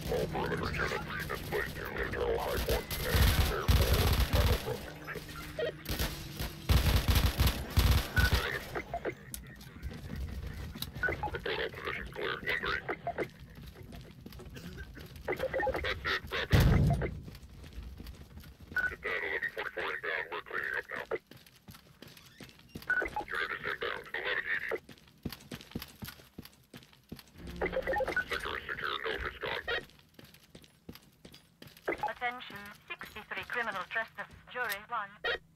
All perimeter units displaced to internal high points and prepare for final prosecution. Proposal position clear. 1-3. That's it. Wrap it. Get that 1144 inbound. We're cleaning up now. Unit is inbound. 1180. Sector is secure. Nova is gone. Attention, 63 criminal trespass, jury 1.